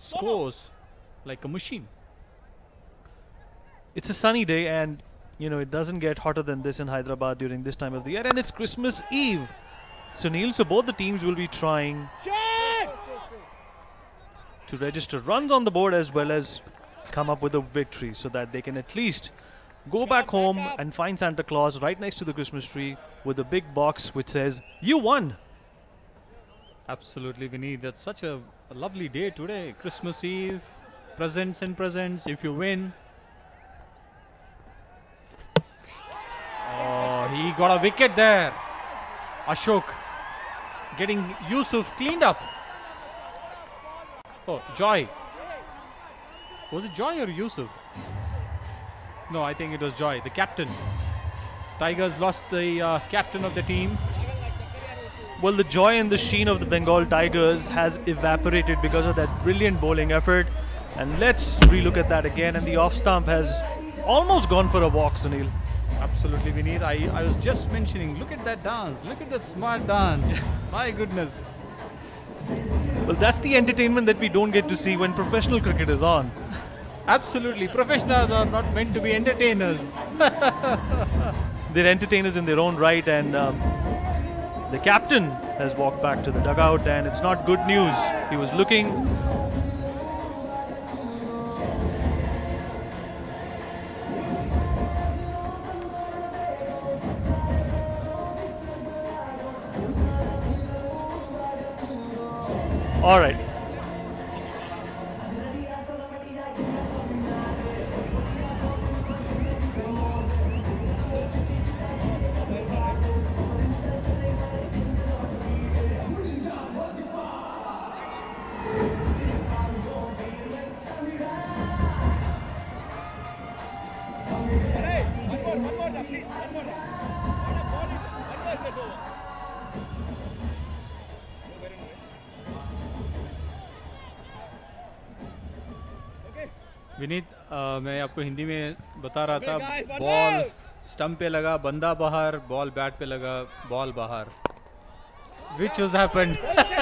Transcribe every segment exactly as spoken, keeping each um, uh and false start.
scores like a machine. It's a sunny day, and you know it doesn't get hotter than this in Hyderabad during this time of the year, and it's Christmas Eve. Sunil, so both the teams will be trying to register runs on the board as well as come up with a victory so that they can at least go back home and find Santa Claus right next to the Christmas tree with a big box which says, "You won." Absolutely, Vineet. That's such a, a lovely day today. Christmas Eve, presents and presents. If you win. Oh, he got a wicket there. Ashok getting Yusuf cleaned up. Oh, Joy. Was it Joy or Yusuf? No, I think it was Joy, the captain. Tigers lost the uh, captain of the team. Well, the joy and the sheen of the Bengal Tigers has evaporated because of that brilliant bowling effort. And let's relook at that again. And the off stump has almost gone for a walk, Sunil. Absolutely, Vineet. I, I was just mentioning, look at that dance. Look at the smart dance. My goodness. Well, that's the entertainment that we don't get to see when professional cricket is on. Absolutely. Professionals are not meant to be entertainers. They're entertainers in their own right, and um, the captain has walked back to the dugout, and it's not good news. He was looking... All right. Vineet, मैं आपको हिंदी में बता रहा था, ball stump पे लगा, बंदा बाहर, बॉल बैट पे लगा, बॉल बाहर. Which has happened?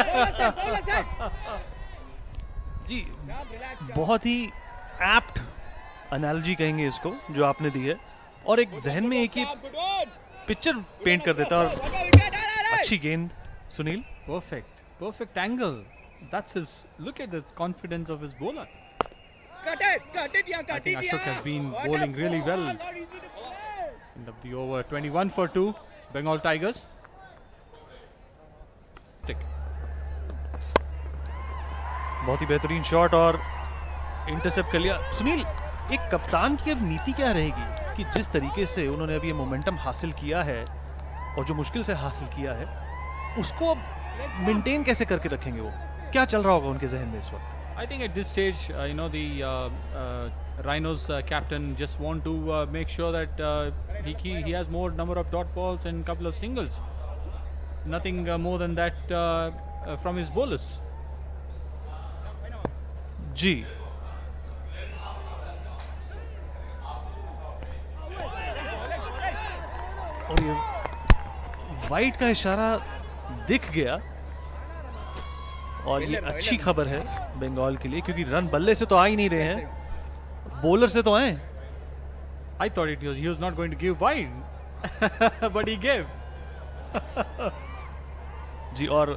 जी, बहुत ही एप्ट एनालॉजी कहेंगे इसको जो आपने दी है, और एक जहन में एक ही पिक्चर पेंट कर देता और अच्छी गेंद. Sunil, perfect, perfect angle. That's his. Look at the confidence of his bowler. Cut it, cut it, yeah, cut I think it, Ashok yeah. has been bowling really well. End of the over, twenty-one for two, Bengal Tigers. Tick. बहुत ही बेहतरीन shot और intercept कर लिया. सुनील, एक कप्तान की अब नीति क्या रहेगी कि जिस तरीके से उन्होंने अभी ये मोमेंटम हासिल किया है और जो मुश्किल से हासिल किया है, उसको अब मेंटेन कैसे करके रखेंगे? वो क्या चल रहा होगा उनके जहन में इस वक्त? I think at this stage, uh, you know, the uh, uh, Rhinos uh, captain just want to uh, make sure that uh, he, he has more number of dot balls and couple of singles. Nothing uh, more than that uh, uh, from his bowlers. जी. और ये white का इशारा दिख गया और ये अच्छी खबर है बंगाल के लिए, क्योंकि रन बल्ले से तो आ ही नहीं रहे हैं, बॉलर से तो आए. I thought it was he was not going to give wide, but he gave. जी, और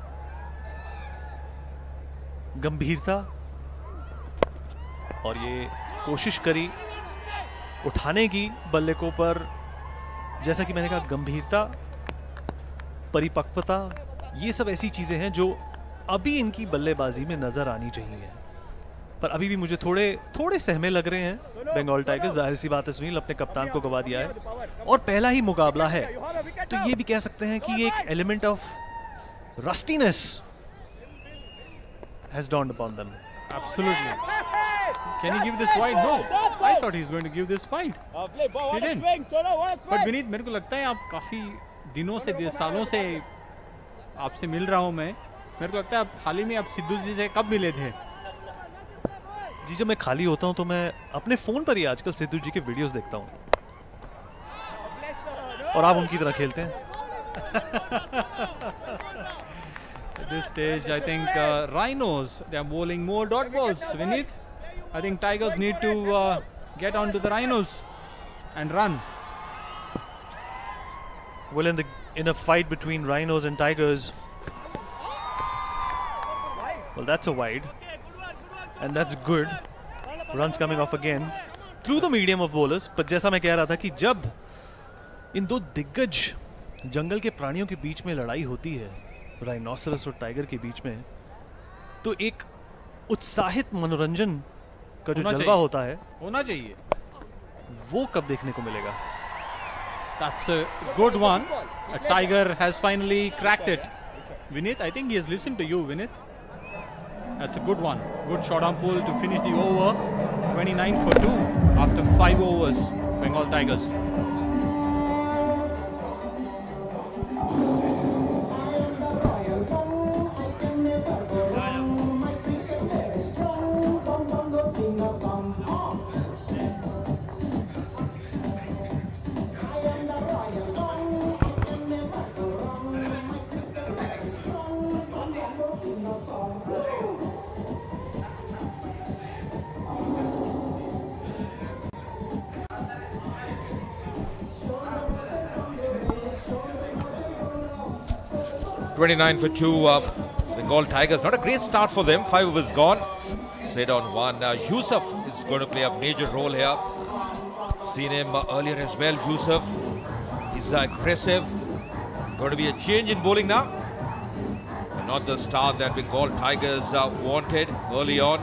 गंभीरता और ये कोशिश करी उठाने की बल्ले को, पर जैसा कि मैंने कहा, गंभीरता, परिपक्वता, ये सब ऐसी चीजें हैं जो अभी इनकी बल्लेबाजी में नजर आनी चाहिए. पर अभी भी मुझे थोड़े थोड़े सहमे लग रहे हैं बंगाल टाइगर्स. जाहिर सी बात है सुनील, अपने कप्तान को गवा दिया है और पहला ही मुकाबला है, तो ये भी कह सकते हैं कि एक element of rustiness has dawned upon them. Absolutely. Can he give this wide? No. I thought he was going to give this wide. He didn't. But Vineet, मेरे को लगता है आप काफी दिनों से, सालों से आपसे मिल रहा हूँ मैं. मेरे को लगता है आप हाल ही में आप सिद्धू जी से कब मिले थे? जी, जब मैं खाली होता हूँ तो मैं अपने फोन पर ही आजकल सिद्धू जी के वीडियोस देखता हूँ, और आप उनकी तरह खेलते हैं. At this stage, I think uh, Rhinos, they are bowling more dot balls. Vineet, I think Tigers need to uh, get onto the Rhinos and run. Well, in the in a fight between Rhinos and Tigers, well, that's a wide, and that's good. Runs coming off again through the medium of bowlers. But जैसा मैं कह रहा था कि जब इन दो दिग्गज जंगल के प्राणियों के बीच में लड़ाई होती है, राइनोसरस और टाइगर के बीच में, तो एक उत्साहित मनोरंजन का जो जलवा होता है, होना चाहिए, वो कब देखने को मिलेगा? That's a good one. A Tiger has finally cracked it. Vineet, I think he has listened to you, Vineet. That's a good one. Good shot on pull to finish the over. twenty-nine for two after five overs. Bengal Tigers. twenty-nine for two, uh, Bengal Tigers. Not a great start for them. Five overs gone. Set on one. Uh, Yusuf is going to play a major role here. Seen him uh, earlier as well. Yusuf. He's uh, aggressive. Going to be a change in bowling now. And not the start that Bengal Tigers uh, wanted early on.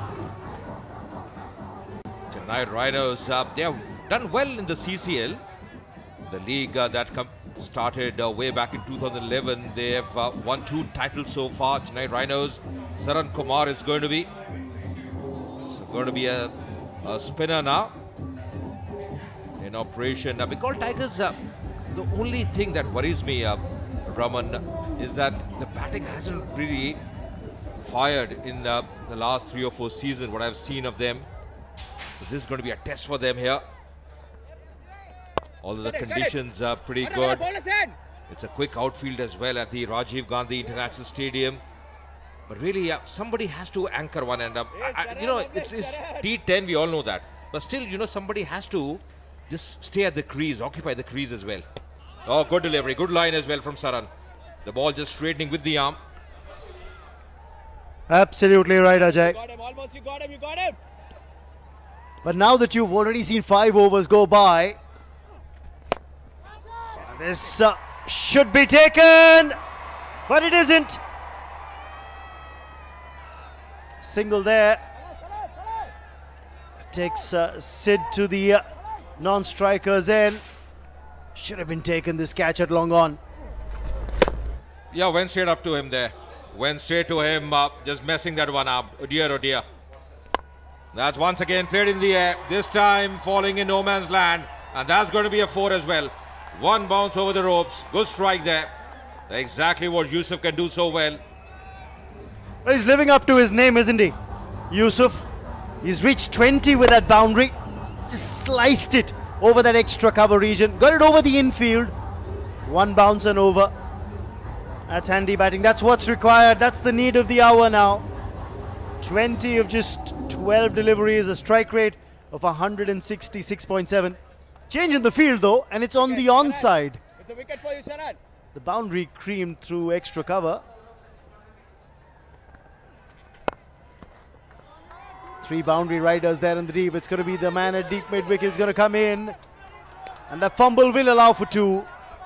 Chennai Rhinos, uh, they have done well in the C C L. The league uh, that comes started uh, way back in two thousand eleven. They have uh, won two titles so far. Chennai Rhinos. Saran Kumar is going to be so going to be a, a spinner now in operation. Uh, Bengal Tigers. Uh, the only thing that worries me, uh, Raman, is that the batting hasn't really fired in uh, the last three or four seasons. What I've seen of them. So this is going to be a test for them here. Although the conditions are pretty good. It's a quick outfield as well at the Rajiv Gandhi International Stadium. But really, uh, somebody has to anchor one end up. I, I, you know, it's, it's T ten, we all know that. But still, you know, somebody has to just stay at the crease, occupy the crease as well. Oh, good delivery, good line as well from Saran. The ball just straightening with the arm. Absolutely right, Ajay. You got him, almost, you got him, you got him. But now that you've already seen five overs go by, this uh, should be taken, but it isn't. Single there. Takes uh, Sid to the uh, non-strikers end. Should have been taken, this catch at long on. Yeah, went straight up to him there. Went straight to him, uh, just messing that one up. Oh dear, oh dear. That's once again played in the air. This time falling in no man's land. And that's going to be a four as well. One bounce over the ropes. Good strike there. Exactly what Yusuf can do so well. Well, he's living up to his name, isn't he? Yusuf. He's reached twenty with that boundary. Just sliced it over that extra cover region. Got it over the infield. One bounce and over. That's handy batting. That's what's required. That's the need of the hour now. twenty of just twelve deliveries. A strike rate of one hundred sixty-six point seven. Change in the field though, and it's on the onside. It's a wicket for you, Sharan. The boundary creamed through extra cover. Three boundary riders there in the deep. It's going to be the man at deep mid wicket is going to come in. And the fumble will allow for two.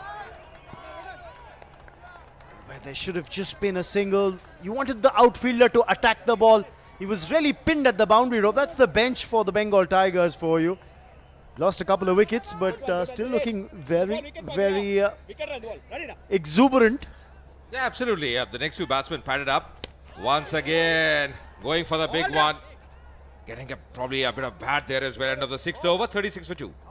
But there should have just been a single. You wanted the outfielder to attack the ball. He was really pinned at the boundary rope. That's the bench for the Bengal Tigers for you. Lost a couple of wickets, but uh, still looking very, very uh, exuberant. Yeah, absolutely. Yeah, the next few batsmen padded up. Once again, going for the big one. Getting a, probably a bit of bat there as well. End of the sixth over, thirty-six for two.